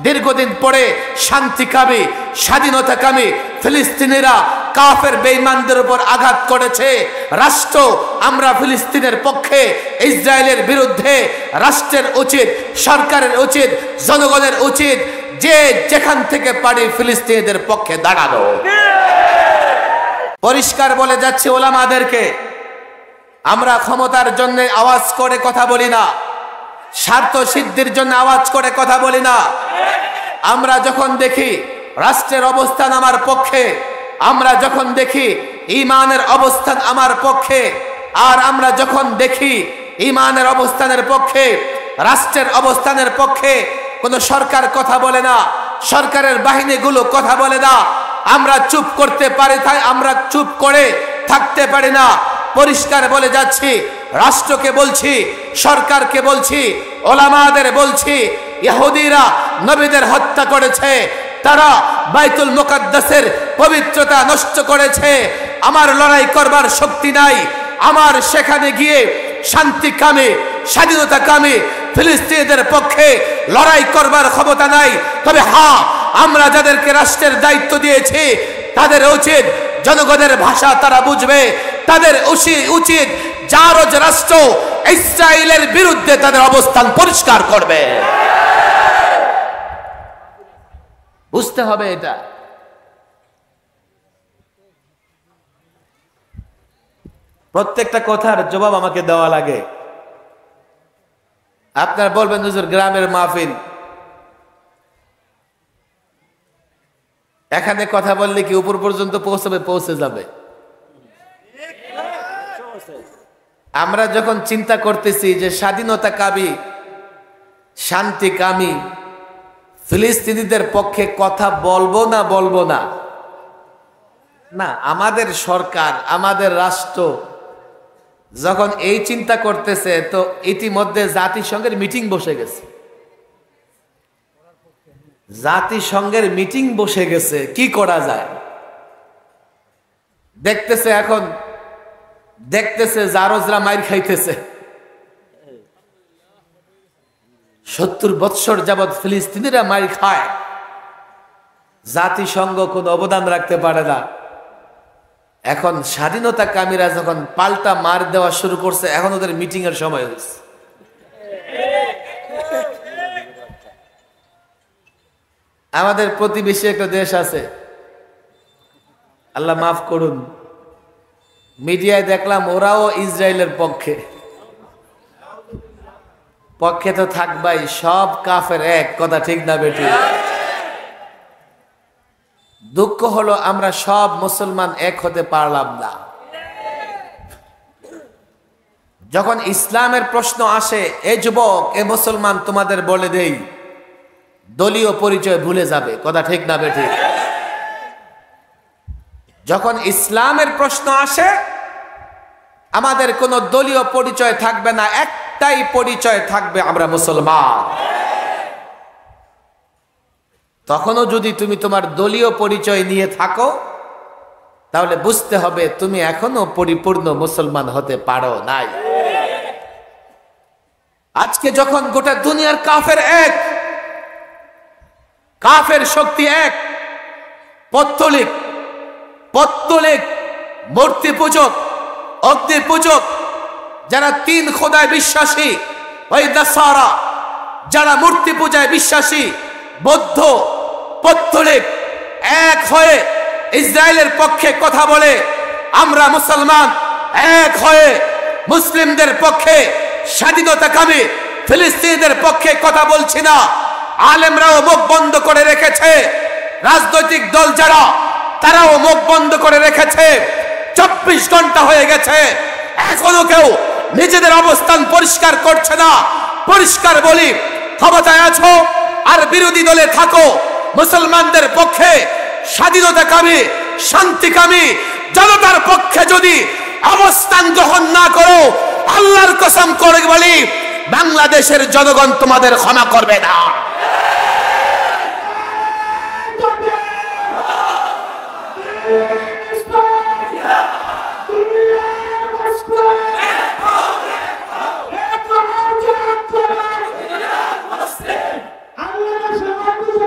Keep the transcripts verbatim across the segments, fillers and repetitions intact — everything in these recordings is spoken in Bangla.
দীর্ঘদিন পরে শান্তিকামী স্বাধীনতাকামী ফিলিস্তিনিরা কাফের বেঈমানদের উপর আঘাত করেছে। রাষ্ট্র আমরা ফিলিস্তিনের পক্ষে, ইসরায়েলের বিরুদ্ধে। রাষ্ট্রের উচিত, সরকারের উচিত, জনগণের উচিত যে যেখান থেকে পারি ফিলিস্তিনিদের পক্ষে দাঁড়ানো। পরিষ্কার বলে যাচ্ছে ওলামাদেরকে, আমরা ক্ষমতার জন্য আওয়াজ করে কথা বলি না, স্বার্থ সিদ্ধির জন্য আওয়াজ করে কথা বলি না। আমরা যখন দেখি রাষ্ট্রের অবস্থান আমার পক্ষে, আমরা যখন দেখি ঈমানের অবস্থান আমার পক্ষে, আর আমরা যখন দেখি ঈমানের অবস্থানের পক্ষে, রাষ্ট্রের অবস্থানের পক্ষে কোনো সরকার কথা বলে না, সরকারের বাহিনীগুলো কথা বলে না, আমরা চুপ করতে পারি, তাই আমরা চুপ করে থাকতে পারি না। পরিষ্কার বলে যাচ্ছি, রাষ্ট্রকে বলছি, সরকারকে বলছি, ওলামাদের বলছি, ইহুদিরা নবীদের হত্যা করেছে, তারা বাইতুল মুকাদ্দাসের পবিত্রতা নষ্ট করেছে। আমার লড়াই করবার শক্তি নাই, আমার সেখানে গিয়ে শান্তিকামী স্বাধীনতাকামী ফিলিস্তিনিদের পক্ষে লড়াই করবার ক্ষমতা নাই। তবে হ্যাঁ, আমরা যাদেরকে রাষ্ট্রের দায়িত্ব দিয়েছি তাদের উচিত জনগণের ভাষা তারা বুঝবে, তাদের উচিত জারজ রাষ্ট্র ইসরায়েলের বিরুদ্ধে তাদের অবস্থান পরিষ্কার করবে। বুঝতে হবে এটা। প্রত্যেকটা কথার জবাব আমাকে দেওয়া লাগে। আপনার বলবেন হুজুর গ্রামের মাহফিল, এখানে কথা বললে কি উপর পর্যন্ত পৌঁছাবে? পৌঁছে যাবে। আমরা যখন চিন্তা করতেছি যে স্বাধীনতাকামী শান্তিকামী ফিলিস্তিনিদের পক্ষে কথা বলবো না বলবো না, না, আমাদের সরকার আমাদের রাষ্ট্র যখন এই চিন্তা করতেছে, তো ইতিমধ্যে জাতিসংঘের মিটিং বসে গেছে। জাতিসংঘের মিটিং বসে গেছে, কি করা যায় দেখতেছে। এখন দেখতেছে জারজরা মাইর খাইতেছে। সত্তর বৎসর যাবৎ ফিলিস্তিনিরা মাইর খায়, জাতিসংঘ কোন অবদান রাখতে পারে না। এখন স্বাধীনতা কামীরা যখন পাল্টা মার দেওয়া শুরু করছে, এখন ওদের মিটিং এর সময় হয়েছে। আমাদের প্রতিবেশী একটা দেশ আছে, আল্লাহ মাফ করুন, মিডিয়ায় দেখলাম ওরাও ইসরায়েলের পক্ষে। পক্ষে তো থাকবাই, সব কাফের এক, কথা ঠিক না বেটি? দুঃখ হলো আমরা সব মুসলমান এক হতে পারলাম না। যখন ইসলামের প্রশ্ন আসে, এ যুবক, এ মুসলমান, তোমাদের বলে দেই, দলীয় পরিচয় ভুলে যাবে, কথা ঠিক না বেটি? যখন ইসলামের প্রশ্ন আসে, আমাদের কোনো দলীয় পরিচয় থাকবে না, একটাই পরিচয় থাকবে, আমরা মুসলমান। তখনও যদি তুমি তোমার দলীয় পরিচয় নিয়ে থাকো, তাহলে বুঝতে হবে তুমি এখনো পরিপূর্ণ মুসলমান হতে পারো নাই। আজকে যখন গোটা দুনিয়ার কাফের এক, কাফের শক্তি এক, পত্তলিক পত্তলিক মূর্তি পূজক, অগ্নি পূজক, যারা তিন খোদায় বিশ্বাসী, ওই নাসারা যারা মূর্তি পূজায় বিশ্বাসী, বৌদ্ধ, পত্তলিক এক হয়ে ইসরায়েলের পক্ষে কথা বলে। আমরা মুসলমান এক হয়ে মুসলিমদের পক্ষে, স্বাধীনতাকামী ফিলিস্তিনিদের পক্ষে কথা বলছি না। আলেমরাও মুখ বন্ধ করে রেখেছে, রাজনৈতিক দল যারা, তারাও মুখ বন্ধ করে রেখেছে। চব্বিশ ঘন্টা হয়ে গেছে, এখনো কেউ নিজেদের অবস্থান পরিষ্কার করছে না। পরিষ্কার বলি, ক্ষমতায় আছো আর বিরোধী দলে থাকো, মুসলমানদের পক্ষে, স্বাধীনতাকামী শান্তিকামী জনতার পক্ষে যদি অবস্থান গ্রহণ না করো, আল্লাহর কসম করে বলি, বাংলাদেশের জনগণ তোমাদের ক্ষমা করবে না। Allah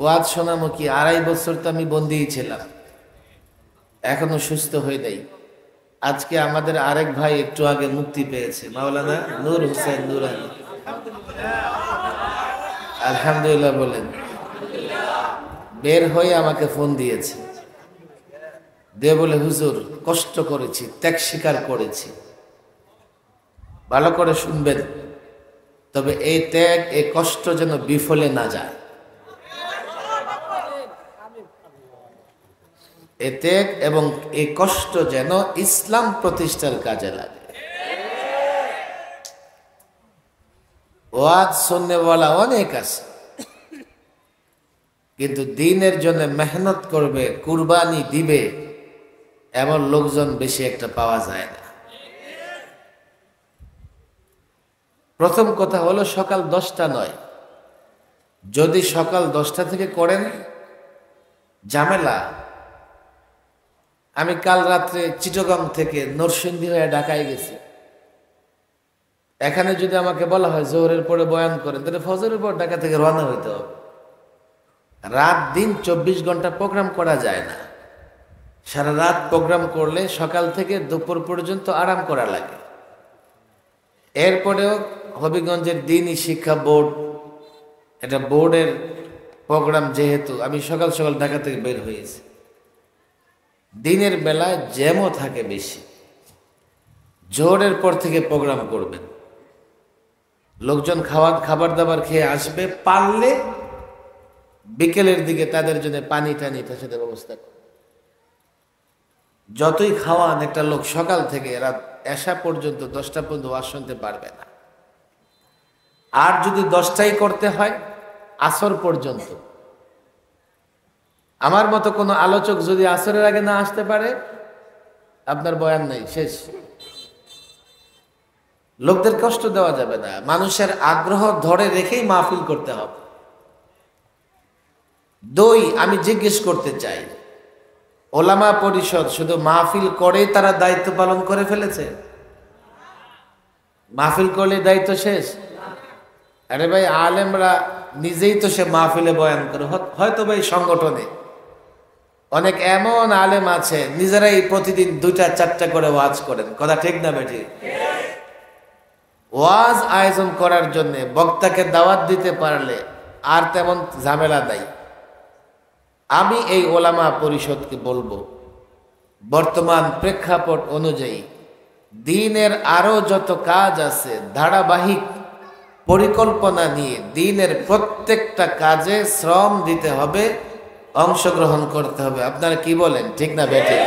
ওয়াজ শোনামো কি? আড়াই বছর তো আমি বন্দী ছিলাম, এখনো সুস্থ হয়ে নাই। আজকে আমাদের আরেক ভাই একটু আগে মুক্তি পেয়েছে, মাওলানা নূর হোসেন নুরানী। আলহামদুলিল্লাহ বলেন। বের হয়ে আমাকে ফোন দিয়েছে, দিয়ে বলে হুজুর কষ্ট করেছি, ত্যাগ স্বীকার করেছি। ভালো করে শুনবেন, তবে এই ত্যাগ এই কষ্ট যেন বিফলে না যায়। এই ত্যাগ এবং এই কষ্ট যেন ইসলাম প্রতিষ্ঠার কাজে লাগে। ওয়াজ শুননেওয়ালা অনেক আছে, কিন্তু দ্বীনের জন্য মেহনত করবে, কুরবানি দিবে, এমন লোকজন বেশি একটা পাওয়া যায় না। প্রথম কথা হলো সকাল দশটা নয়। যদি সকাল দশটা থেকে করেন ঝামেলা। আমি কাল রাত্রে চিটগাং থেকে নরসিংদী হয়ে ঢাকায় গেছি। এখানে যদি আমাকে বলা হয় জোহরের পরে বয়ান করেন, তাহলে ফজরের পর ঢাকা থেকে রওনা হইতে হবে। রাত দিন চব্বিশ ঘন্টা প্রোগ্রাম করা যায় না। সারা রাত প্রোগ্রাম করলে সকাল থেকে দুপুর পর্যন্ত আরাম করা লাগে। এরপরেও হবিগঞ্জের দ্বীনি শিক্ষা বোর্ড, এটা বোর্ডের প্রোগ্রাম, যেহেতু আমি সকাল সকাল ঢাকা থেকে বের হয়েছি। দিনের বেলায় জ্যামও থাকে বেশি। জোহরের পর থেকে প্রোগ্রাম করবেন, লোকজন খাওয়া খাবার দাবার খেয়ে আসবে, পারলে বিকেলের দিকে তাদের জন্য পানি টানি তার সাথে ব্যবস্থা করবে। যতই খাওয়ান, একটা লোক সকাল থেকে রাত এশা পর্যন্ত দশটা পর্যন্ত ওয়াজ শুনতে পারবে না। আর যদি দশটাই করতে হয় আসর পর্যন্ত। আমার মতো কোনো আলোচক যদি আসরের আগে না আসতে পারে, আপনার বয়ান নেই, শেষ। লোকদের কষ্ট দেওয়া যাবে না, মানুষের আগ্রহ ধরে রেখেই মাহফিল করতে হবে। দুই, আমি জিজ্ঞেস করতে চাই, ওলামা পরিষদ শুধু মাহফিল করেই তারা দায়িত্ব পালন করে ফেলেছে? মাহফিল করলে দায়িত্ব শেষ? আরে ভাই, আলেমরা নিজেই তো সে মাহফিলে বয়ান করে, হয়তো ভাই সংগঠনে অনেক এমন আলেম আছে নিজেরাই প্রতিদিন দুইটা চারটা করে ওয়াজ করেন। কথা ঠিক না বেঠি? ওয়াজ আয়োজন করার জন্য বক্তাকে দাওয়াত দিতে পারলে আর তেমন ঝামেলা নাই। আমি এই ওলামা পরিষদকে বলবো, বর্তমান প্রেক্ষাপট অনুযায়ী দ্বীনের আরো যত কাজ আছে, ধারাবাহিক পরিকল্পনা নিয়ে দ্বীনের প্রত্যেকটা কাজে শ্রম দিতে হবে, অংশগ্রহণ করতে হবে। আপনারা কি বলেন, ঠিক না বেঠিক?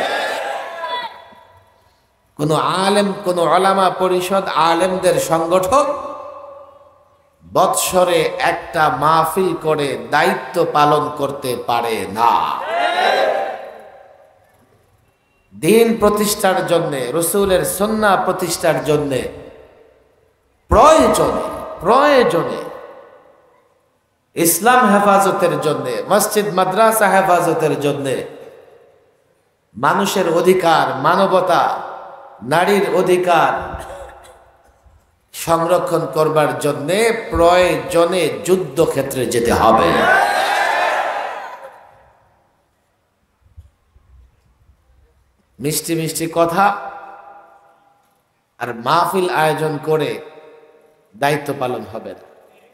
কোন আলেম, কোন ওলামা পরিষদ, আলেমদের সংগঠক বৎসরে একটা মাহফিল করে দায়িত্ব পালন করতে পারে না। দ্বীন প্রতিষ্ঠার জন্য, রসুলের সুন্নাহ প্রতিষ্ঠার জন্য প্রয়োজনে প্রয়োজনে ইসলাম হেফাজতের জন্য, মসজিদ মাদ্রাসা হেফাজতের জন্য, মানুষের অধিকার, মানবতা, নারীর অধিকার সংরক্ষণ করবার জন্য প্রয়োজনে যুদ্ধক্ষেত্রে যেতে হবে। মিষ্টি মিষ্টি কথা আর মাহফিল আয়োজন করে দায়িত্ব পালন হবে না।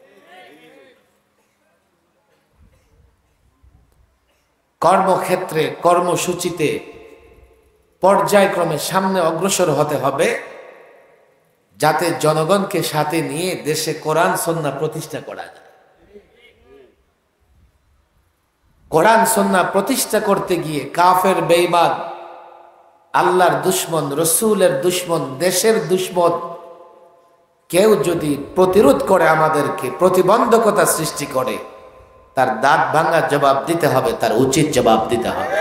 কর্মক্ষেত্রে, কর্মসূচিতে পর্যায়ক্রমে সামনে অগ্রসর হতে হবে, যাতে জনগণকে সাথে নিয়ে দেশে কোরআন সুন্নাহ প্রতিষ্ঠা করা যায়। কোরআন সুন্নাহ প্রতিষ্ঠা করতে গিয়ে কাফের, বেঈমান, আল্লাহর দুশ্মন, রসুলের দুশ্মন, দেশের দুশ্মন কেউ যদি প্রতিরোধ করে, আমাদেরকে প্রতিবন্ধকতা সৃষ্টি করে, তার দাঁত ভাঙা জবাব দিতে হবে, তার উচিত জবাব দিতে হবে।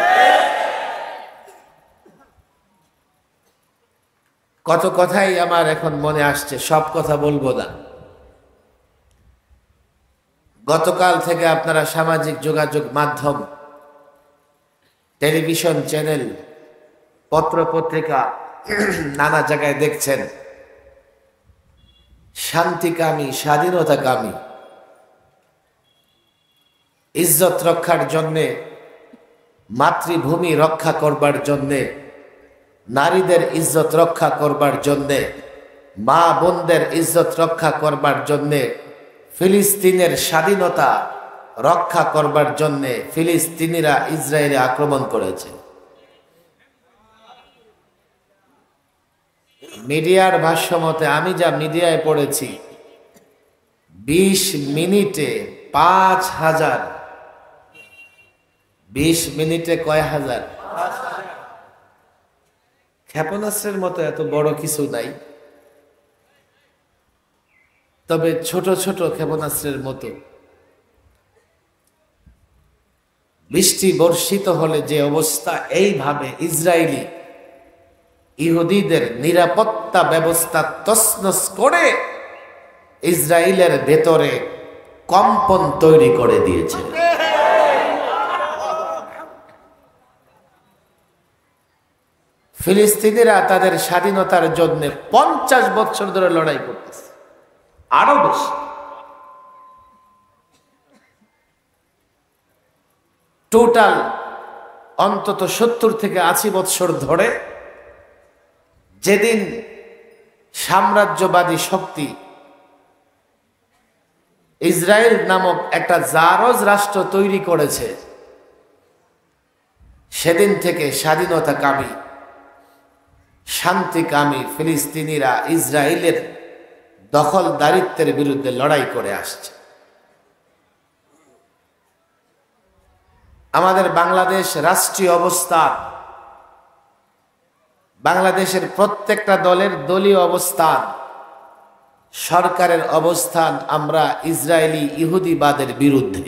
কত কথাই আমার এখন মনে আসছে, সব কথা বলবো না। গতকাল থেকে আপনারা সামাজিক যোগাযোগ মাধ্যম, টেলিভিশন চ্যানেল, পত্র পত্রিকা নানা জায়গায় দেখছেন শান্তিকামী, স্বাধীনতাকামী ইজ্জত রক্ষার জন্যে, মাতৃভূমি রক্ষা করবার জন্যে, নারীদের ইজ্জত রক্ষা করবার জন্যে, মা বোনদের ইজ্জত রক্ষা করবার জন্যে, ফিলিস্তিনের স্বাধীনতা রক্ষা করবার জন্যে ফিলিস্তিনিরা ইসরায়েলে আক্রমণ করেছে। মিডিয়ার ভাষ্যমতে, আমি যা মিডিয়ায় পড়েছি, বিশ মিনিটে পাঁচ হাজার বিশ মিনিটে কয় হাজার ক্ষেপণাস্ত্রের মতো এত বড় কিছু নাই, তবে ছোট ছোট ক্ষেপণাস্ত্রের মতো বৃষ্টি বর্ষিত হলে যে অবস্থা, এইভাবে ইসরায়েলি ইহুদিদের নিরাপত্তা ব্যবস্থা তছনছ করে ইসরায়েলের ভেতরে কম্পন তৈরি করে দিয়েছে। ফিলিস্তিনিরা তাদের স্বাধীনতার জন্য পঞ্চাশ বছর ধরে লড়াই করতেছে, আরো বেশি। টোটাল অন্তত সত্তর থেকে আশি বছর ধরে, যেদিন সাম্রাজ্যবাদী শক্তি ইসরায়েল নামক একটা জারজ রাষ্ট্র তৈরি করেছে, সেদিন থেকে স্বাধীনতাকামী, শান্তিকামী ফিলিস্তিনিরা ইসরায়েলের দখলদারিত্বের বিরুদ্ধে লড়াই করে আসছে। আমাদের বাংলাদেশ রাষ্ট্রীয় অবস্থান, বাংলাদেশের প্রত্যেকটা দলের দলীয় অবস্থান, সরকারের অবস্থান, আমরা ইসরায়েলি ইহুদিবাদের বিরুদ্ধে।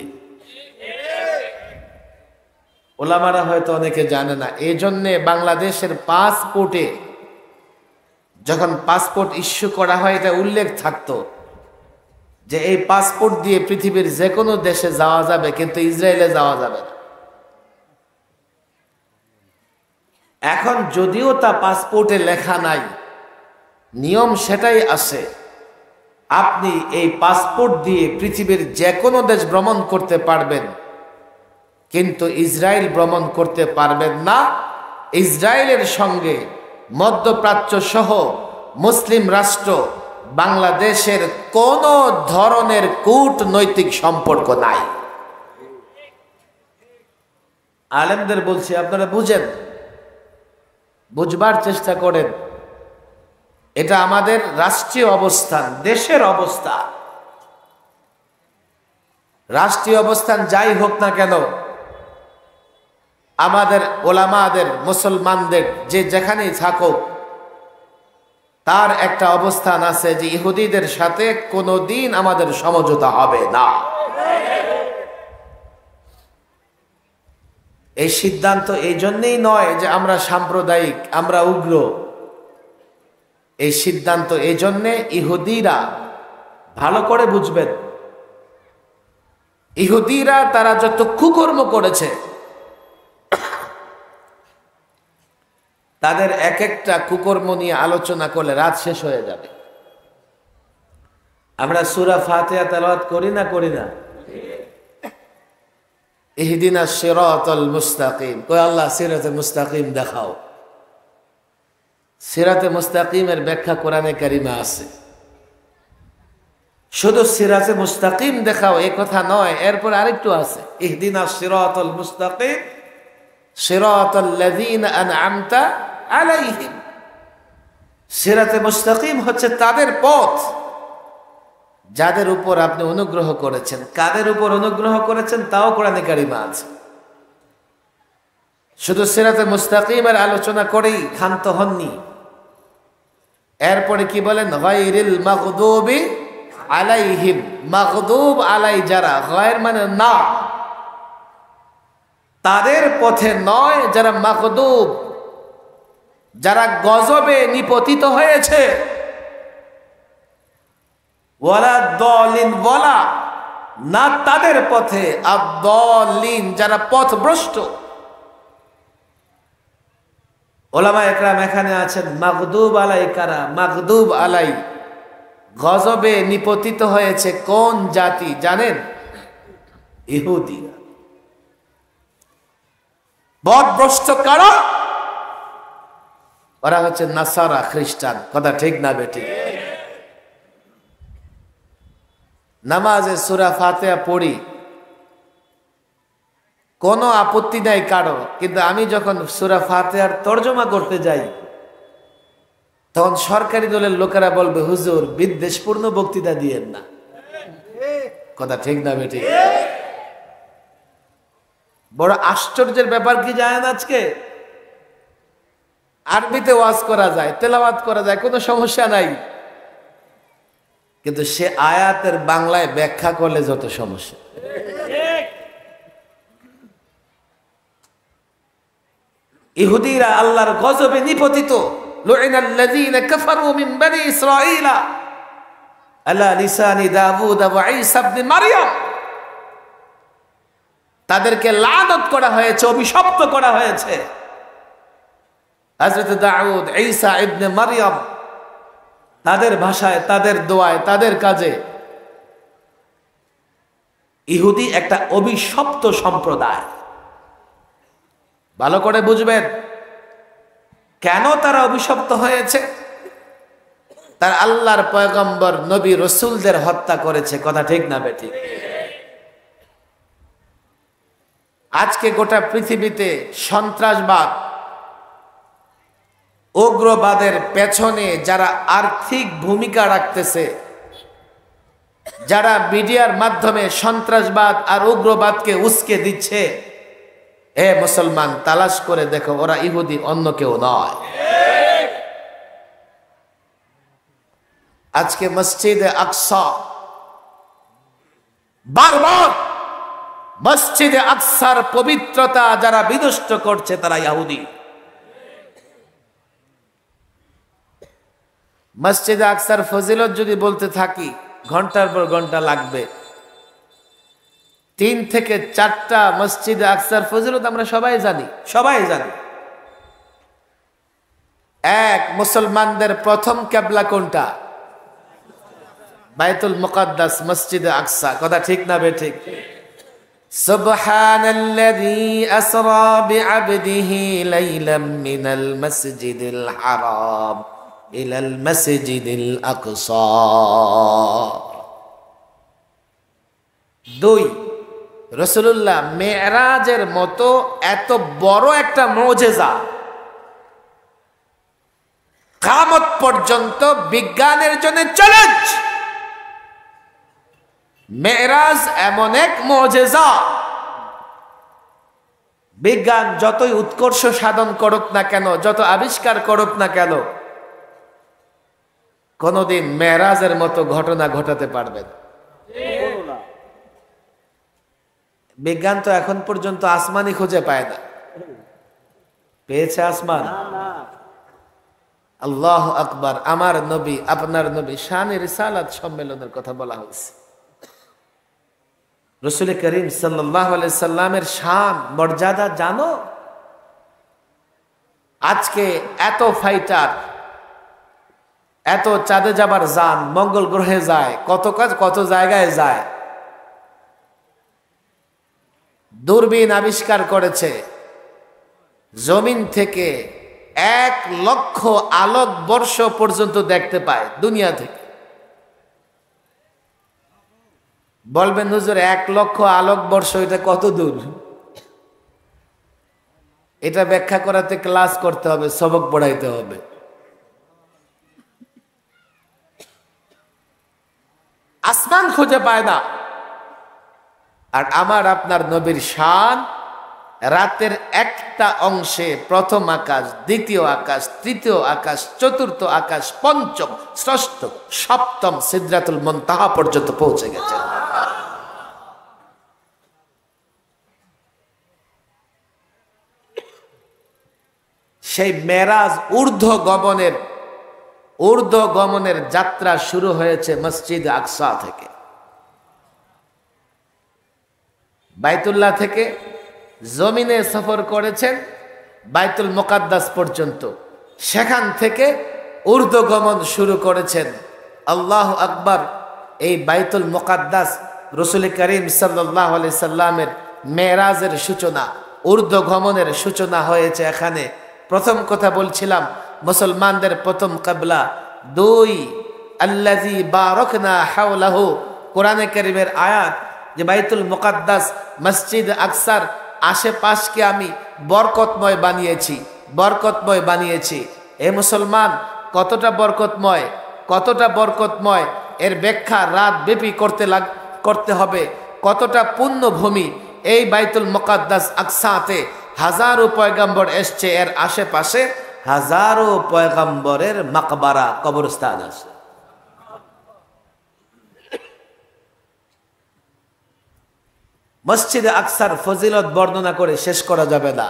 ওলামারা হয়তো অনেকে জানে না, এই জন্যে বাংলাদেশের পাসপোর্টে যখন পাসপোর্ট ইস্যু করা হয়, এটা উল্লেখ থাকতো যে এই পাসপোর্ট দিয়ে পৃথিবীর যে কোনো দেশে যাওয়া যাবে, কিন্তু ইসরায়েলে যাওয়া যাবে না। এখন যদিও তা পাসপোর্টে লেখা নাই, নিয়ম সেটাই আছে, আপনি এই পাসপোর্ট দিয়ে পৃথিবীর যে কোনো দেশ ভ্রমণ করতে পারবেন, কিন্তু ইসরায়েল ভ্রমণ করতে পারবেন না। ইসরায়েলের সঙ্গে মধ্যপ্রাচ্য সহ মুসলিম রাষ্ট্র বাংলাদেশের কোন ধরনের কূটনৈতিক সম্পর্ক নাই। আলেমদের বলছি, আপনারা বুঝেন, বুঝবার চেষ্টা করেন। এটা আমাদের রাষ্ট্রীয় অবস্থান, দেশের অবস্থান। রাষ্ট্রীয় অবস্থান যাই হোক না কেন, আমাদের ওলামাদের, মুসলমানদের যে যেখানেই থাকুক, তার একটা অবস্থান আছে যে ইহুদিদের সাথে কোনোদিন আমাদের সমঝোতা হবে না। এই সিদ্ধান্ত এই জন্যই নয় যে আমরা সাম্প্রদায়িক, আমরা উগ্র। এই সিদ্ধান্ত এই জন্যে, ইহুদিরা ভালো করে বুঝবেন, ইহুদিরা তারা যত কুকর্ম করেছে, তাদের এক একটা কুকর্ম নিয়ে আলোচনা করলে রাত শেষ হয়ে যাবে। আমরা সূরা ফাতিহা তেলাওয়াত করি না করি না? ইহদিনাস সিরাতাল মুস্তাকিম, কই আল্লাহ সিরাতে মুস্তাকিম দেখাও। সিরাতে মুস্তাকিমের ব্যাখ্যা কোরআনে কারিমে আছে। শুধু সিরাতে মুস্তাকিম দেখাও এই কথা নয়, এরপর আরেকটু আছে, ইহদিনাস সিরাতাল মুস্তাকিম সিরাতাল লাযীনা আন'আমতা আলাইহিম। সিরাতে মুস্তাকিম হচ্ছে তাদের পথ যাদের উপর আপনি অনুগ্রহ করেছেন। কাদের উপর অনুগ্রহ করেছেন তাও কোরআনে কারিমে আছে। শুধু সিরাতে মুস্তাকিমের আলোচনা করেই ক্ষান্ত হননি। এরপরে কি বলেন? গায়রিল মাগদুবি আলাইহিম, মাগদুব আলাই যারা, গায়র মানে না, তাদের পথে নয়, যারা মাগদুব, যারা গজবে নিপতিত হয়েছে, ওয়ালা দলিন, ওয়ালা না তাদের পথে, আদ-দলিন যারা পথভ্রষ্ট। ওলামা একরাম এখানে আছেন, মাগদুব আলাই কারা? মাগদুব আলাই, গজবে নিপতিত হয়েছে কোন জাতি জানেন? ইহুদিরা। পথভ্রষ্ট কারা? ওরা হচ্ছে নাসারা, খ্রিস্টান। কথা ঠিক না বেটি? নামাজে সূরা ফাতিহা পড়ি, কোনো আপত্তি নাই কারো, কিন্তু আমি যখন সূরা ফাতিহার তর্জমা করতে যাই তখন সরকারি দলের লোকেরা বলবে, হুজুর বিদ্বেষপূর্ণ বক্তৃতা দিয়েন না। কথা ঠিক না বেটি? বড় আশ্চর্যের ব্যাপার কি জানেন, আজকে আরবিতে ওয়াজ করা যায়, তেলাওয়াত করা যায়, কোনো সমস্যা নাই, কিন্তু সে আয়াতের বাংলায় ব্যাখ্যা করলে যত সমস্যা। ইহুদিরা আল্লাহর গজবে নিপতিত। লুইনাল্লাযীনা কাফারু মিন বনি ইসরাঈলা আলা লিসানি দাউদ ওয়া ঈসা ইবনে মারইয়াম। তাদেরকে লানত করা হয়েছে, অভিশপ্ত করা হয়েছে। হযরত দাউদ, ঈসা ইবনে মারইয়াম, তাদের ভাষায়, তাদের দোয়ায়, তাদের কাজে ইহুদি একটা অভিশপ্ত সম্প্রদায়। ভালো করে বুঝবেন কেন তারা অভিশপ্ত হয়েছে। তার আল্লাহর পয়গম্বর নবী রাসূলদের হত্যা করেছে। কথা ঠিক না বেঠিক? আজকে গোটা পৃথিবীতে সন্ত্রাসবাদ, উগ্রবাদের পেছনে যারা আর্থিক ভূমিকা রাখতেছে, যারা মিডিয়ার মাধ্যমে সন্ত্রাসবাদ আর উগ্রবাদকে উস্কে দিচ্ছে, এ মুসলমান তালাশ করে দেখো, ওরা ইহুদি, অন্য কেউ নয়। আজকে মসজিদে আকসা, বারবার মসজিদে আকসার পবিত্রতা যারা বিনষ্ট করছে তারা ইহুদি। মসজিদে আকসার ফজিলত যদি বলতে থাকি ঘন্টার পর ঘন্টা লাগবে। তিন থেকে চারটা মসজিদে আকসার ফজিলত আমরা সবাই জানি, সবাই জানি। এক, মুসলমানদের প্রথম কিবলা কোনটা? বাইতুল মুকাদ্দাস, মসজিদে আকসা। কথা ঠিক না বেঠিক? সুবহানাল্লাযী আসরা বিআবদিহি লাইলাম মিনাল মাসজিদিল হারাম ইলাল মাসজিদিল আকসা। দুই, রাসূলুল্লাহ মেরাজের মতো এত বড় একটা মুজিজা কিয়ামত পর্যন্ত বিজ্ঞানের জন্য চ্যালেঞ্জ। মেরাজ এমন এক মুজিজা, বিজ্ঞান যতই উৎকর্ষ সাধন করুক না কেন, যত আবিষ্কার করুক না কেন, কোনদিন মেরাজের মতো ঘটনা ঘটাতে পারবে না। বিজ্ঞান তো এখন পর্যন্ত আসমানই খুঁজে পায় না। পেয়েছে আসমান? আল্লাহু আকবার। আমার নবী, আপনার নবী শানে রিসালাত সম্মেলনের কথা বলা হয়েছে। রাসূল করিম সাল্লাল্লাহু আলাইহি সাল্লামের শান, মর্যাদা জানো? আজকে এত ফাইটার, এত চাঁদে যাবার যান, মঙ্গল গ্রহে যায়, কত কাজ, কত জায়গায় যায়, দূরবীন আবিষ্কার করেছে, জমিন থেকে এক লক্ষ আলোক বর্ষ পর্যন্ত দেখতে পায় দুনিয়া থেকে। বলবেন হুজুর এক লক্ষ আলোক বর্ষ এটা কত দূর? এটা ব্যাখ্যা করাতে ক্লাস করতে হবে, সবক পড়াইতে হবে। আসমান খুঁজে পায় না। আর আমার আপনার নবীর শান, রাতের একটা অংশে প্রথম আকাশ, দ্বিতীয় আকাশ, তৃতীয় আকাশ, চতুর্থ আকাশ, পঞ্চম, ষষ্ঠ, সপ্তম সিদরাতুল মুনতাহা পর্যন্ত পৌঁছে গেছে। সেই মেরাজ ঊর্ধ্ব গমনের ঊর্ধ্ব গমনের যাত্রা শুরু হয়েছে মসজিদ আকসা থেকে। বাইতুল্লাহ থেকে জমিনে সফর করেছেন বাইতুল মুকাদ্দাস পর্যন্ত, সেখান থেকে ঊর্ধ্ব গমন শুরু করেছেন। আল্লাহু আকবার। এই বাইতুল মুকাদ্দাস রাসূল করিম সাল্লাল্লাহু আলাইহি সাল্লামের মেরাজের সূচনা, ঊর্ধ্বগমনের সূচনা হয়েছে এখানে। প্রথম কথা বলছিলাম মুসলমানদের প্রথম কিবলা। দুই, আল্লাযী বারাকনা হাওলাহু, কোরআনে কারীমের আয়াত যে বাইতুল মুকাদ্দাস মসজিদ আকসার আশেপাশকে আমি বরকতময় বানিয়েছি, বরকতময় বানিয়েছি। এ মুসলমান, কতটা বরকতময়, কতটা বরকতময় এর ব্যাখ্যা রাত ব্যাপী করতে লাগ করতে হবে। কতটা পুণ্যভূমি এই বাইতুল মুকাদ্দাস আকসাতে, হাজারো পয়গম্বর এসছে, এর আশেপাশে হাজারো পয়গম্বরের মাকবারা, কবরস্থান আছে। মসজিদে আকসার ফজিলত বর্ণনা করে শেষ করা যাবে না।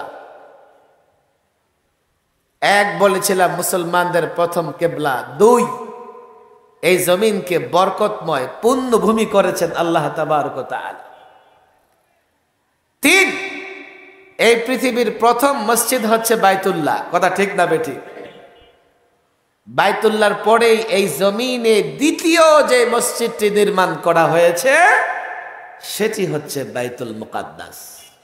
এক, বলেছিলাম মুসলমানদের প্রথম কিবলা। দুই, এই জমিনকে বরকতময় পুণ্যভূমি করেছেন আল্লাহ তাবারক ওয়া তাআলা। তিন, এই পৃথিবীর প্রথম মসজিদ হচ্ছে বাইতুল্লাহ। কথা ঠিক না বেঠিক? বাইতুল্লাহর পরেই এই জমিনে দ্বিতীয় যে মসজিদটি নির্মাণ করা হয়েছে সেটি হচ্ছে বাইতুল মুকাদ্দাস।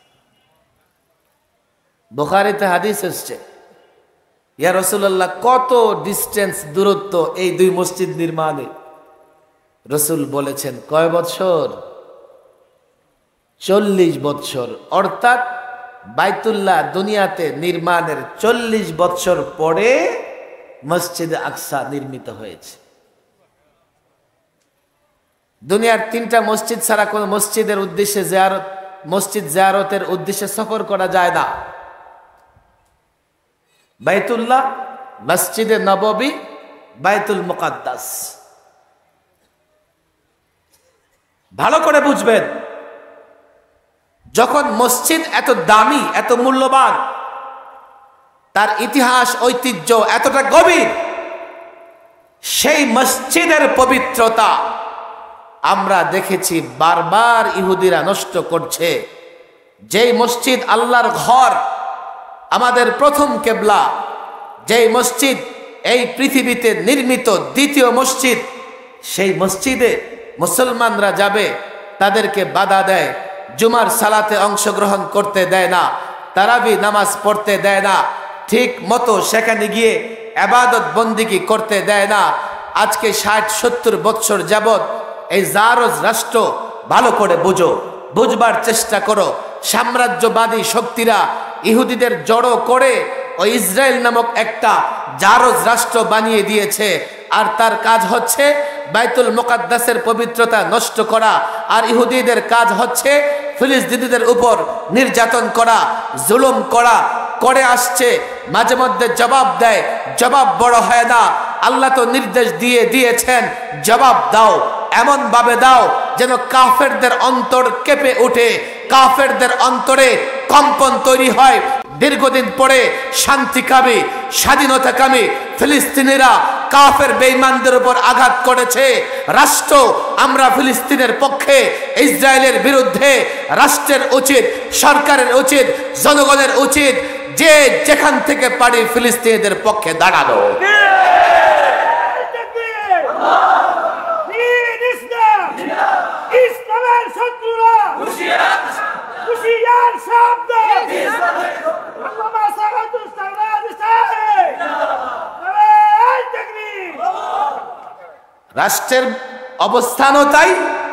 বুখারীতে হাদিস এসেছে, ইয়া রাসূলুল্লাহ, কত ডিস্টেন্স, দূরত্ব এই দুই মসজিদ নির্মাণে? রাসূল বলেছেন, কয় বৎসর? চল্লিশ বৎসর। অর্থাৎ বাইতুল্লাহ দুনিয়াতে নির্মাণের চল্লিশ বৎসর পরে মসজিদে আকসা নির্মিত হয়েছে। দুনিয়ার তিনটা মসজিদ ছাড়া কোন মসজিদের উদ্দেশ্যে জিয়ারত, মসজিদ জিয়ারতের উদ্দেশ্যে সফর করা যায় না। বাইতুল্লাহ, মসজিদে নববী, বাইতুল মুকাদ্দাস। ভালো করে বুঝবেন, যখন মসজিদ এত দামি, এত মূল্যবান, তার ইতিহাস ঐতিহ্য এতটা গভীর, সেই মসজিদের পবিত্রতা আমরা দেখেছি বারবার ইহুদিরা নষ্ট করছে। যেই মসজিদ আল্লাহর ঘর, আমাদের প্রথম কিবলা, যেই মসজিদ এই পৃথিবীতে নির্মিত দ্বিতীয় মসজিদ, সেই মসজিদে মুসলমানরা যাবে, তাদেরকে বাধা দেয়, জুমার সালাতে অংশগ্রহণ করতে দেয় না, তারাবি নামাজ পড়তে দেয় না, ঠিক মতো সেখানে গিয়ে ইবাদত বন্দিগি করতে দেয় না। আজকে ষাট সত্তর বৎসর যাবৎ এই জারজ রাষ্ট্র, ভালো করে বুঝো, বুঝবার চেষ্টা করো, সাম্রাজ্যবাদী শক্তিরা ইহুদিদের জড়ো করে ওই ইসরায়েল নামক একটা জারজ রাষ্ট্র বানিয়ে দিয়েছে। আর তার কাজ হচ্ছে বাইতুল মুকাদ্দাসের পবিত্রতা নষ্ট করা। আর ইহুদিদের কাজ হচ্ছে ফিলিস্তিনিদের উপর নির্যাতন করা, জুলুম করা, করে আসছে। মাঝে মধ্যে জবাব দেয়, জবাব বড় হয় না। আল্লাহ তো নির্দেশ দিয়ে দিয়েছেন, জবাব দাও, এমন ভাবে দাও যেন কাফেরদের অন্তর কেঁপে ওঠে, কাফেরদের অন্তরে কম্পন তৈরি হয়। দীর্ঘদিন পরে শান্তিকামী, স্বাধীনতাকামী ফিলিস্তিনিরা কাফের বেঈমানদের উপর আঘাত করেছে। রাষ্ট্র, আমরা ফিলিস্তিনের পক্ষে, ইসরায়েলের বিরুদ্ধে। রাষ্ট্রের উচিত, সরকারের উচিত, জনগণের উচিত যে যেখান থেকে পারি ফিলিস্তিনিদের পক্ষে দাঁড়ানো। ইসলামের শত্রুরা হুশিয়ার শব্দ, রাষ্ট্রের অবস্থানও তাই,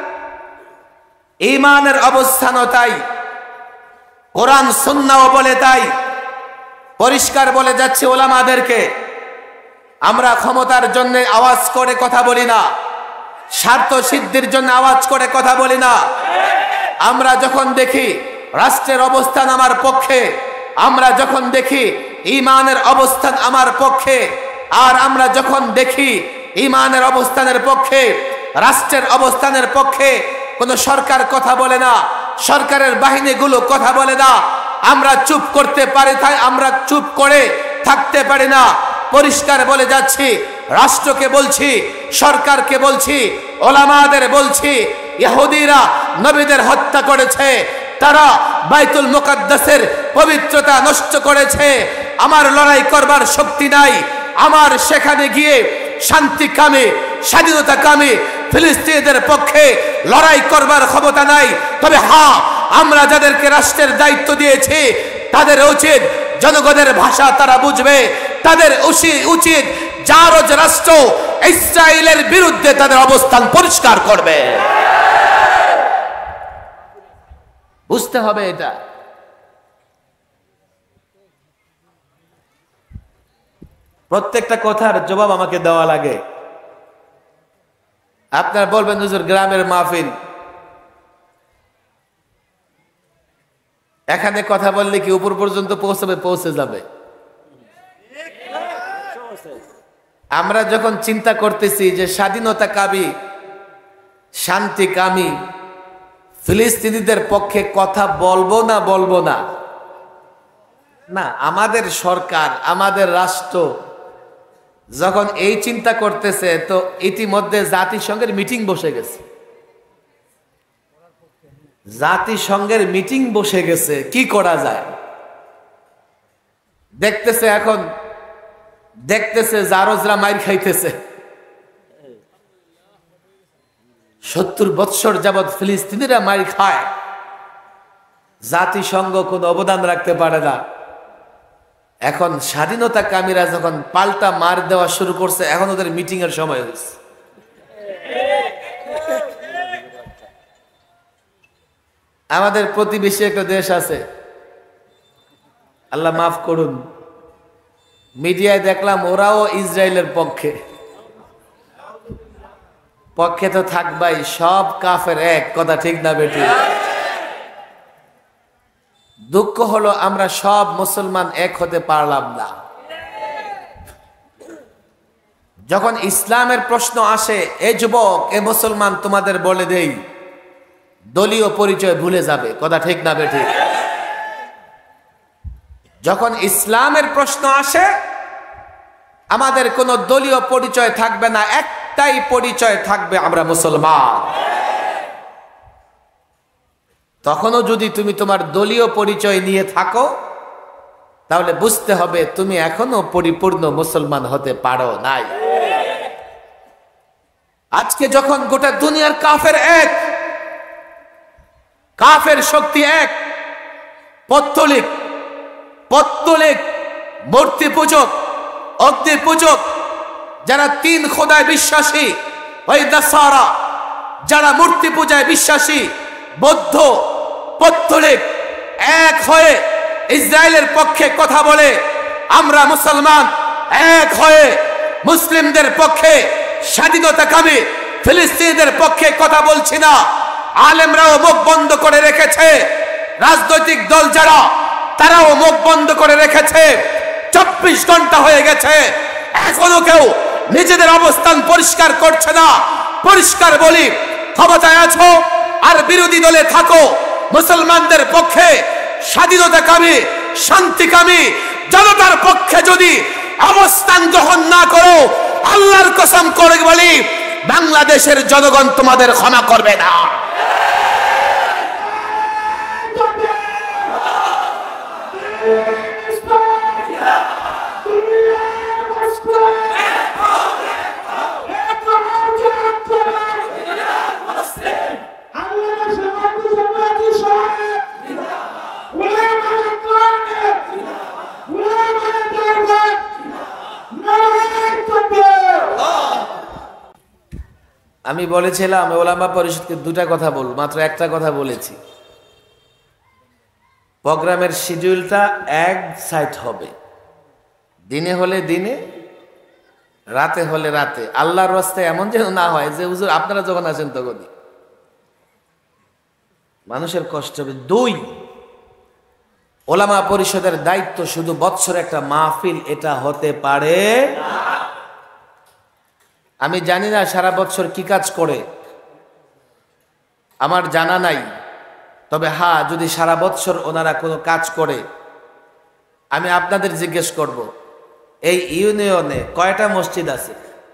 ঈমানের অবস্থানও তাই, কোরআন সুন্নাহও বলে তাই। পরিষ্কার বলে যাচ্ছে ওলামাদেরকে, আমরা ক্ষমতার জন্য আওয়াজ করে কথা বলি না, স্বার্থ সিদ্ধির জন্য আওয়াজ করে কথা বলি না। আমরা যখন দেখি রাষ্ট্রের অবস্থান আমার পক্ষে, আমরা যখন দেখি ঈমানের অবস্থান আমার পক্ষে, আর আমরা যখন দেখি ঈমানের অবস্থানের পক্ষে, রাষ্ট্রের অবস্থানের পক্ষে কোনো সরকার কথা বলে না, সরকারের বাহিনীগুলো কথা বলে না, আমরা চুপ করতে পারি, তাই আমরা চুপ করে থাকতে পারি না। পরিষ্কার বলে যাচ্ছি, রাষ্ট্রকে বলছি, সরকারকে বলছি, ওলামাদের বলছি, ইহুদিরা নবীদের হত্যা করেছে, তারা বাইতুল মুকাদ্দাসের পবিত্রতা নষ্ট করেছে। আমার লড়াই করবার শক্তি নাই, আমার সেখানে গিয়ে শান্তিকামী, স্বাধীনতাকামী ফিলিস্তিনিদের পক্ষে লড়াই করবার ক্ষমতা নাই। তবে হ্যাঁ, আমরা যাদেরকে রাষ্ট্রের দায়িত্ব দিয়েছি তাদের উচিত জনগণের ভাষা তারা বুঝবে, তাদের উচিত জারজ রাষ্ট্র ইসরায়েলের বিরুদ্ধে তাদের অবস্থান পরিষ্কার করবে। বুঝতে হবে এটা। প্রত্যেকটা কথার জবাব আমাকে দেওয়া লাগে। আপনার বলবেন হুজুর গ্রামের মাহফিল, এখানে কথা বললে কি উপর পর্যন্ত পৌঁছাবে? পৌঁছে যাবে। আমরা যখন চিন্তা করতেছি যে স্বাধীনতা কামী, শান্তি কামী ফিলিস্তিনিদের পক্ষে কথা বলবো না বলবো না, না, আমাদের সরকার আমাদের রাষ্ট্র যখন এই চিন্তা করতেছে, তো ইতিমধ্যে জাতিসংঘের মিটিং বসে গেছে। জাতিসংঘের মিটিং বসে গেছে, কি করা যায় দেখতেছে। এখন দেখতেছে জারজরা মাইর খাইতেছে। সত্তর বৎসর যাবৎ ফিলিস্তিনিরা মাইর খায়, জাতিসংঘ কোন অবদান রাখতে পারে না। এখন স্বাধীনতা কামীরা যখন পাল্টা মার দেওয়া শুরু করছে, এখন ওদের মিটিং এর সময় হয়েছে। আমাদের প্রতিবেশী একটা দেশ আছে, আল্লাহ মাফ করুন, মিডিয়ায় দেখলাম ওরাও ইসরায়েলের পক্ষে। পক্ষে তো থাকবাই, সব কাফের এক, কথা ঠিক না বেটি? দুঃখ হলো আমরা সব মুসলমান এক হতে পারলাম না। যখন ইসলামের প্রশ্ন আসে, এ যুবক, এ মুসলমান, তোমাদের বলে দেই, দলীয় পরিচয় ভুলে যাবে, কথা ঠিক না বেটি? যখন ইসলামের প্রশ্ন আসে, আমাদের কোনো দলীয় পরিচয় থাকবে না, একটাই পরিচয় থাকবে, আমরা মুসলমান। তখনও যদি তুমি তোমার দলীয় পরিচয় নিয়ে থাকো, তাহলে বুঝতে হবে তুমি এখনো পরিপূর্ণ মুসলমান হতে পারো নাই। আজকে যখন গোটা দুনিয়ার কাফের এক, কাফের শক্তি এক, পত্তলিক পত্তলিক মূর্তি পূজক, অগ্নি পূজক, যারা তিন খোদায় বিশ্বাসী, ওই নাসারা যারা মূর্তি পূজায় বিশ্বাসী, বৌদ্ধ, পত্তলিক এক হয়ে ইসরায়েলের পক্ষে কথা বলে, আমরা মুসলমান এক হয়ে মুসলিমদের পক্ষে, স্বাধীনতাকামী ফিলিস্তিনিদের পক্ষে কথা বলছি না। আলেমরাও মুখ বন্ধ করে রেখেছে, রাজনৈতিক দল যারা, তারাও মুখ বন্ধ করে রেখেছে। চব্বিশ ঘন্টা হয়ে গেছে, এখনো কেউ নিজেদের অবস্থান পরিষ্কার করছে না। পরিষ্কার বলি, ক্ষমতায় আছো আর বিরোধী দলে থাকো, মুসলমানদের পক্ষে, স্বাধীনতাকামী, শান্তিকামী জনতার পক্ষে যদি অবস্থান গ্রহণ না করো, আল্লাহর কসম করে বলি, বাংলাদেশের জনগণ তোমাদের ক্ষমা করবে না। আমি বলেছিলাম ওলামা পরিষদকে দুটা কথা বল, মাত্র একটা কথা বলেছি। প্রোগ্রামের শিডিউলটা এক সাইড হবে, দিনে হলে দিনে, রাতে হলে রাতে। আল্লাহর রাস্তায় এমন যেন না হয় যে হুজুর আপনারা যখন আসেন তখনই মানুষের কষ্ট হবে। দুই, ওলামা পরিষদের দায়িত্ব শুধু বৎসরে একটা মাহফিল এটা হতে পারে না। আমি জানি না সারা বছর কি কাজ করে, আমার জানা নাই। তবে হ্যাঁ, যদি সারা বছর ওনারা কোনো কাজ করে, আমি আপনাদের জিজ্ঞেস করব, এই ইউনিয়নে কয়টা মসজিদ আছে?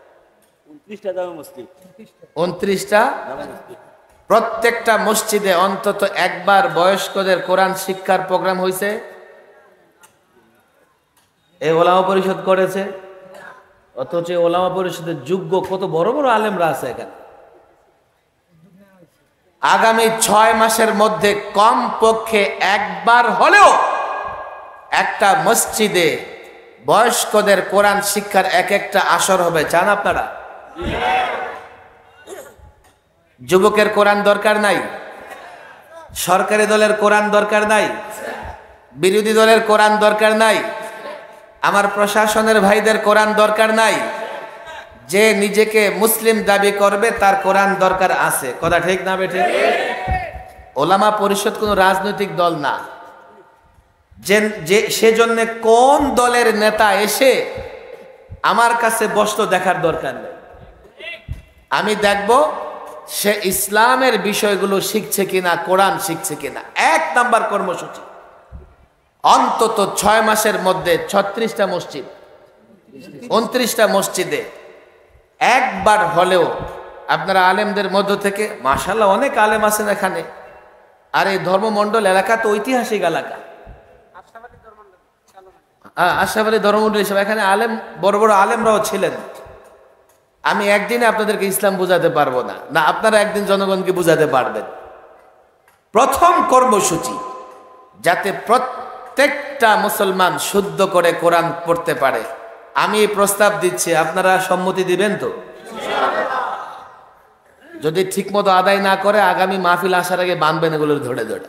উনত্রিশটা। প্রত্যেকটা মসজিদে অন্তত একবার বয়স্কদের কোরআন শিক্ষার প্রোগ্রাম হয়েছে, এই ওলামা পরিষদ করেছে। অথচ ওলামা পরিষদের যোগ্য কত বড় বড় আলেমরা আছে এখানে। আগামী ছয় মাসের মধ্যে কম পক্ষে একবার হলেও একটা মসজিদে বয়স্কদের কোরআন শিক্ষার এক একটা আসর হবে, চান আপনারা? যুবকের কোরআন দরকার নাই? সরকারি দলের কোরআন দরকার নাই? বিরোধী দলের কোরআন দরকার নাই? আমার প্রশাসনের ভাইদের কোরআন দরকার নাই? যে নিজেকে মুসলিম দাবি করবে তার কোরআন দরকার আছে, কথা ঠিক না বেঠিক? ওলামা পরিষদ কোনো রাজনৈতিক দল না, যে সেজন্য কোন দলের নেতা এসে আমার কাছে বসতো দেখার দরকার নেই। আমি দেখব সে ইসলামের বিষয়গুলো শিখছে কিনা, কোরআন শিখছে কিনা। এক নাম্বার কর্মসূচি, অন্তত ছয় মাসের মধ্যে ছত্রিশটা মসজিদ, উনত্রিশটা মসজিদে একবার হলেও আপনারা আলেমদের মধ্য থেকে, মাশাআল্লাহ অনেক আলেম আছেন এখানে, আর এই ধর্মমন্ডল এলাকা তো ঐতিহাসিক এলাকা, আশরাফ আলী ধর্মমন্ডল হিসেবে এখানে আলেম, বড় বড় আলেমরাও ছিলেন। আমি একদিনে আপনাদেরকে ইসলাম বুঝাতে পারবো না, না আপনারা একদিন জনগণকে বুঝাতে পারবেন। প্রথম কর্মসূচি, যাতে প্রত্যেকটা মুসলমান শুদ্ধ করে কোরআন পড়তে পারে। আমি এই প্রস্তাব দিচ্ছি, আপনারা সম্মতি দিবেন তো? যদি ঠিক মতো আদায় না করে আগামী মাহফিল আসার আগে বাঁধবেন এগুলোর ধরে ধরে।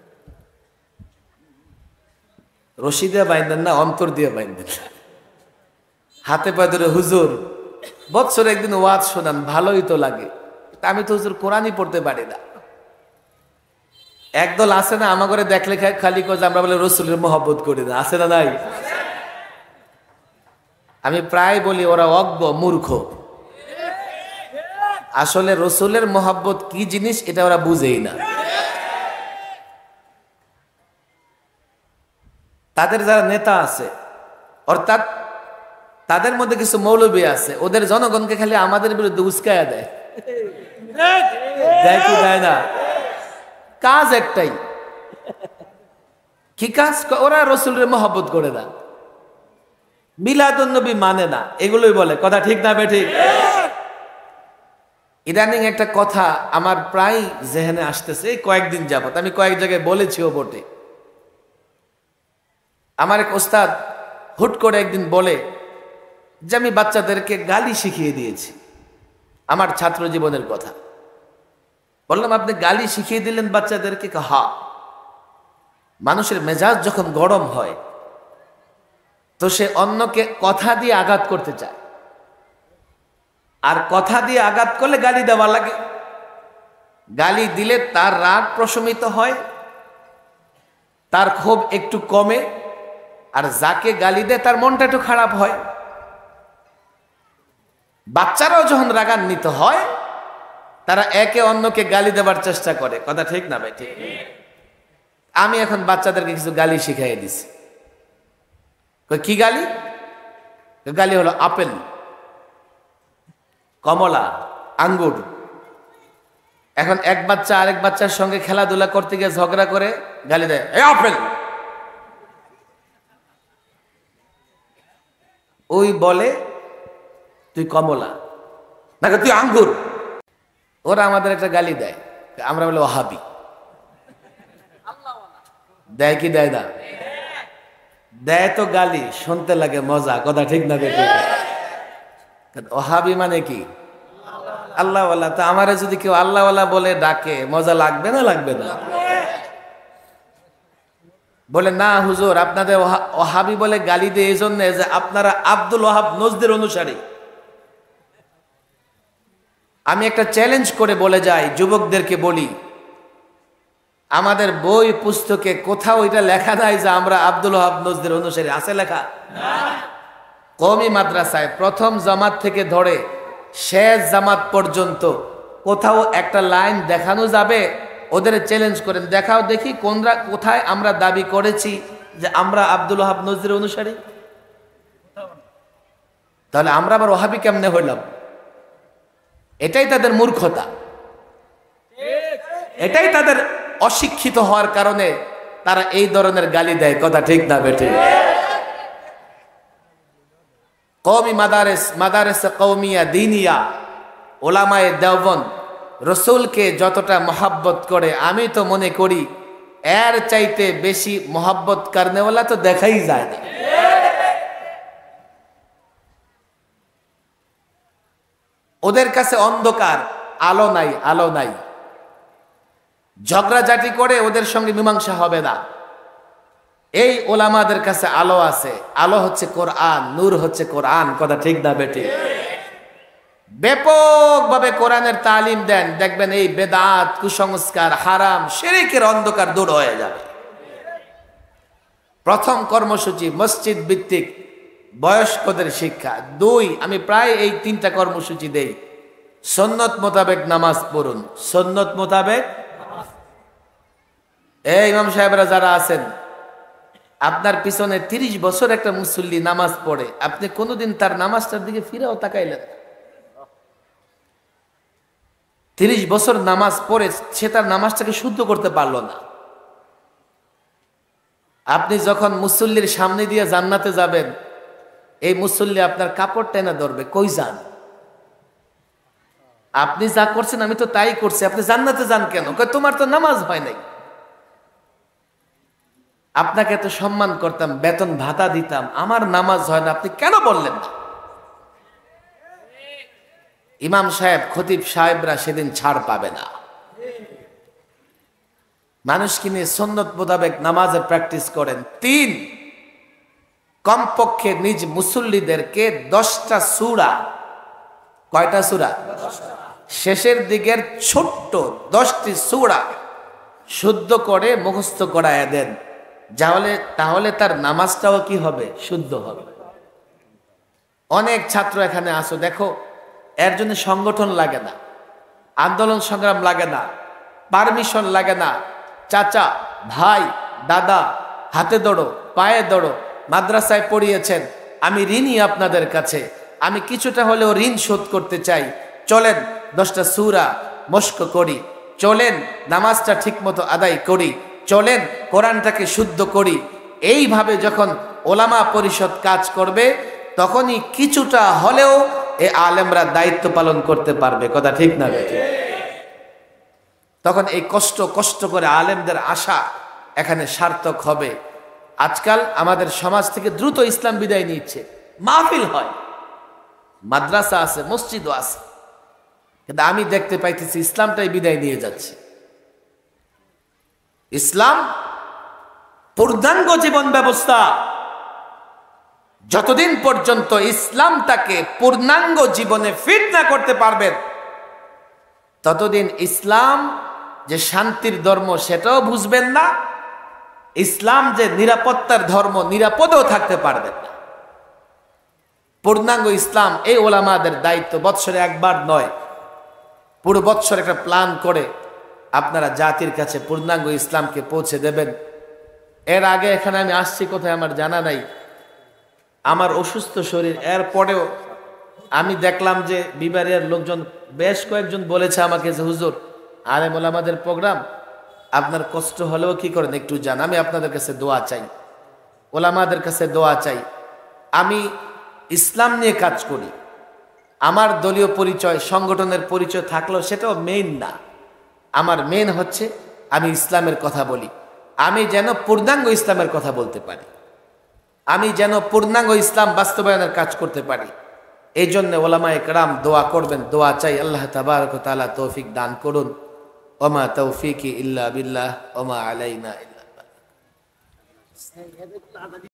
রশি দিয়ে বাইন্ধেন না, অন্তর দিয়ে বাইন্ধেন, হাতে পায়ে ধরে হুজুর বৎসরে একদিন ওয়াজ শোনান, ভালোই তো লাগে। আমি তো হুজুর কোরআনই পড়তে পারি না। একদল আছে না, আমার ঘরে দেখলে খালি কজ আমরা বলে রসুলের মহব্বত করি না, আছে না নাই? আমি প্রায় বলি ওরা অজ্ঞ মূর্খ, আসলে রসুলের মহব্বত কি জিনিস এটা ওরা বুঝেই না। তাদের যারা নেতা আছে, অর্থাৎ তাদের মধ্যে কিছু মৌলবী আছে, ওদের জনগণকে খালি আমাদের বিরুদ্ধে উস্কায়া দেয়, দেয় কি দেয় না? কাজ একটাই, কি কাজ? ওরা রসুলের মহব্বত করে না, মিলাদুন নবী মানে না, এগুলোই বলে, কথা ঠিক না বেঠিক? ইদানিং একটা কথা আমার প্রায় জেহেনে আসতেছে কয়েকদিন যাবত, আমি কয়েক জায়গায় বলেছিও বটে। আমার এক ওস্তাদ হুট করে একদিন বলে যে আমি বাচ্চাদেরকে গালি শিখিয়ে দিয়েছি, আমার ছাত্র জীবনের কথা। বললাম আপনি গালি শিখিয়ে দিলেন বাচ্চাদেরকে? হা, মানুষের মেজাজ যখন গরম হয় তো সে অন্যকে কথা দিয়ে আঘাত করতে চায়, আর কথা দিয়ে আঘাত করলে গালি দেওয়া লাগে। গালি দিলে তার রাগ প্রশমিত হয়, তার ক্ষোভ একটু কমে, আর যাকে গালি দেয় তার মনটা একটু খারাপ হয়। বাচ্চারাও যখন রাগান্বিত হয় তারা একে অন্যকে গালি দেওয়ার চেষ্টা করে, কথা ঠিক না ভাই? ঠিক। আমি এখন বাচ্চাদেরকে কিছু গালি শিখাই দিছি। কি গালি? গালি হলো আপেল, কমলা, আঙ্গুর। এখন এক বাচ্চা আরেক বাচ্চার সঙ্গে খেলাধুলা করতে গিয়ে ঝগড়া করে গালি দেয়, এই আপেল। ওই বলে তুই কমলা, না তুই আঙ্গুর। ওরা আমাদের একটা গালি দেয়, আমরা বলে ওহাবি। দেয় কি দেয় না? দেয় তো গালি, শুনতে লাগে মজা, কথা ঠিক না? দেখে ওহাবি মানে কি? আল্লাহওয়ালা। তো আমারে যদি কেউ আল্লাহওয়ালা বলে ডাকে মজা লাগবে না লাগবে না? বলে না হুজুর আপনাদের ওহাবি বলে গালি দিয়ে এই জন্য যে আপনারা আব্দুল ওহাব নজদের অনুসারী। আমি একটা চ্যালেঞ্জ করে বলে যাই, যুবকদেরকে বলি, আমাদের বই পুস্তকে কোথাও এটা লেখা নাই যে আমরা আব্দুল ওহাব নজদের অনুসারী, আছে লেখা? কওমি মাদ্রাসায় প্রথম জামাত থেকে ধরে শেষ জামাত পর্যন্ত কোথাও একটা লাইন দেখানো যাবে? ওদের চ্যালেঞ্জ করেন, দেখাও দেখি কোনরা কোথায় আমরা দাবি করেছি যে আমরা আব্দুল ওহাব নজদের অনুসারী। তাহলে আমরা আবার ওহাবি কেমনে হইলাম? এটাই তাদের মূর্খতা, এটাই তাদের অশিক্ষিত হওয়ার কারণে তারা এই ধরনের গালি দেয়, কথা ঠিক না বেঠে? কওমি মাদারেস, মাদারেস কওমিয়া দিনিয়া, ওলামায়ে দেওবন্দ রসুলকে যতটা মহাব্বত করে, আমি তো মনে করি এর চাইতে বেশি মোহাব্বত করনেওয়ালা তো দেখাই যায় না। ওদের কাছে অন্ধকার, আলো নাই, আলো নাই। ঝগড়াঝাটি করে ওদের সঙ্গে মীমাংসা হবে না। এই ওলামাদের কাছে আলো আছে, আলো হচ্ছে কোরআন, নূর হচ্ছে কোরআন। কথা ঠিক না বেটি? ব্যাপকভাবে কোরআনের তালিম দেন, দেখবেন এই বেদাত, কুসংস্কার, হারাম, শিরকের অন্ধকার দূর হয়ে যাবে। প্রথম কর্মসূচি মসজিদ ভিত্তিক বয়স্কদের শিক্ষা। দুই, আমি প্রায় এই তিনটা কর্মসূচি দেই। সুন্নত মোতাবেক নামাজ পড়ুন, সুন্নত মোতাবেক। এই ইমাম সাহেবরা যারা আছেন, আপনার পিছনে তিরিশ বছর একটা মুসল্লি নামাজ পড়ে, আপনি কোনোদিন তার নামাজটার দিকে ফিরেও তাকাইলেন? তিরিশ বছর নামাজ পড়ে সে তার নামাজটাকে শুদ্ধ করতে পারলো না। আপনি যখন মুসল্লির সামনে দিয়ে জান্নাতে যাবেন, এই মুসল্লি আপনার কাপড় টেনে ধরবে, কই যান? আপনি যা করছেন আমি তো তাই করছি, আপনি জান্নাতে যান কেন? তোমার তো নামাজ হয় নাই। আপনাকে তো সম্মান করতাম, বেতন ভাতা দিতাম, আমার নামাজ হয় না, আপনি কেন বললেন না? ইমাম সাহেব, খতিব সাহেবরা সেদিন ছাড় পাবে না। মানুষকে নিয়ে সুন্নত মোতাবেক নামাজের প্র্যাকটিস করেন। তিন, কমপক্ষে নিজ মুসল্লিদেরকে দশটা সূরা, কয়টা সূরা? শেষের দিকের ছোট্ট দশটি সূরা শুদ্ধ করে মুখস্থ করায় দেন। তাহলে তাহলে তার নামাজটাও কি হবে? শুদ্ধ হবে। অনেক ছাত্র এখানে আসো, দেখো এর জন্য সংগঠন লাগে না, আন্দোলন সংগ্রাম লাগে না, পারমিশন লাগে না। চাচা, ভাই, দাদা, হাতে দৌড়ো, পায়ে দৌড়ো, মাদ্রাসায় পড়িয়েছেন, আমি ঋণী আপনাদের কাছে, আমি কিছুটা হলেও ঋণ শোধ করতে চাই। চলেন দশটা সূরা মস্ক করি, চলেন নামাজটা ঠিক মতো আদায় করি, চলেন কোরআনটাকে শুদ্ধ করি। এইভাবে যখন ওলামা পরিষদ কাজ করবে, তখনই কিছুটা হলেও এ আলেমরা দায়িত্ব পালন করতে পারবে। কথা ঠিক না বেটি? তখন এই কষ্ট কষ্ট করে আলেমদের আশা এখানে সার্থক হবে। আজকাল আমাদের সমাজ থেকে দ্রুত ইসলাম বিদায় নিচ্ছে। মাহফিল হয়, মাদ্রাসা আছে, মসজিদও আছে, কিন্তু আমি দেখতে পাইতেছি ইসলামটাই বিদায় নিয়ে যাচ্ছে। ইসলাম পূর্ণাঙ্গ জীবন ব্যবস্থা। যতদিন পর্যন্ত ইসলামটাকে পূর্ণাঙ্গ জীবনে ফিট না করতে পারবেন, ততদিন ইসলাম যে শান্তির ধর্ম সেটাও বুঝবেন না, ইসলাম যে নিরাপত্তার ধর্ম নিরাপদেও থাকতে পারবেন না। পূর্ণাঙ্গ ইসলাম এই ওলামাদের দায়িত্ব। বৎসরে একবার নয়, পুরো বৎসর একটা প্ল্যান করে আপনারা জাতির কাছে পূর্ণাঙ্গ ইসলামকে পৌঁছে দেবেন। এর আগে এখানে আমি আসছি কোথায় আমার জানা নাই, আমার অসুস্থ শরীর, এরপরেও আমি দেখলাম যে বিবারের লোকজন বেশ কয়েকজন বলেছে আমাকে যে হুজুর, আলেম ওলামাদের প্রোগ্রাম, আপনার কষ্ট হলেও কি করেন একটু জান। আমি আপনাদের কাছে দোয়া চাই, ওলামাদের কাছে দোয়া চাই। আমি ইসলাম নিয়ে কাজ করি, আমার দলীয় পরিচয়, সংগঠনের পরিচয় থাকলেও সেটাও মেইন না। আমার মেইন হচ্ছে আমি ইসলামের কথা বলি, আমি যেন পূর্ণাঙ্গ ইসলামের কথা বলতে পারি, আমি যেন পূর্ণাঙ্গ ইসলাম বাস্তবায়নের কাজ করতে পারি। এই জন্য ওলামা একরাম দোয়া করবেন, দোয়া চাই। আল্লাহ তাবারক ওয়া তাআলা তৌফিক দান করুন। ওমা তৌফিকি ইল্লা বিল্লাহ ওমা আলাইনা ইল্লা